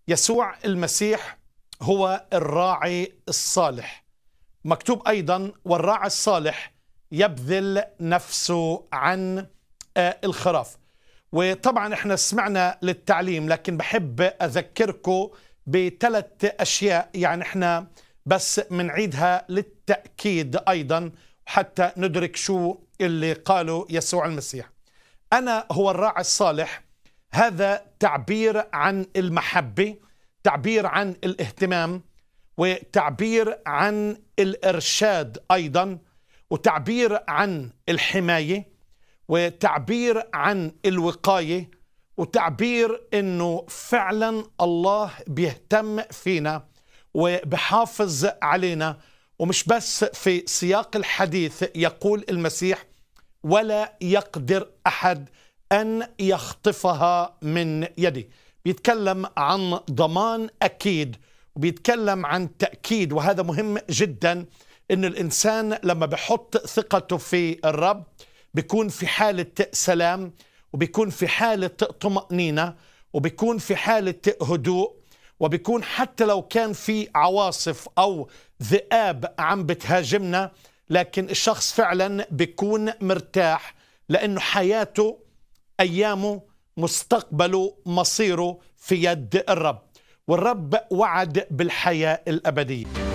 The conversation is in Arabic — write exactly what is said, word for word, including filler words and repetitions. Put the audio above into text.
يسوع المسيح هو الراعي الصالح. مكتوب أيضا والراعي الصالح يبذل نفسه عن الخراف. وطبعا احنا سمعنا للتعليم، لكن بحب أذكركم بثلاث أشياء، يعني احنا بس منعيدها للتأكيد أيضا حتى ندرك شو اللي قاله يسوع المسيح. أنا هو الراعي الصالح، هذا تعبير عن المحبة، تعبير عن الاهتمام، وتعبير عن الإرشاد أيضا، وتعبير عن الحماية، وتعبير عن الوقاية، وتعبير إنه فعلا الله بيهتم فينا وبحافظ علينا. ومش بس في سياق الحديث يقول المسيح ولا يقدر أحد أن يخطفها من يدي. بيتكلم عن ضمان أكيد، وبيتكلم عن تأكيد، وهذا مهم جدا. إن الإنسان لما بيحط ثقته في الرب بيكون في حالة سلام، وبيكون في حالة طمأنينة، وبيكون في حالة هدوء، وبيكون حتى لو كان في عواصف أو ذئاب عم بتهاجمنا، لكن الشخص فعلا بيكون مرتاح، لأنه حياته، أيامه، مستقبله، مصيره في يد الرب. والرب وعد بالحياة الأبدية.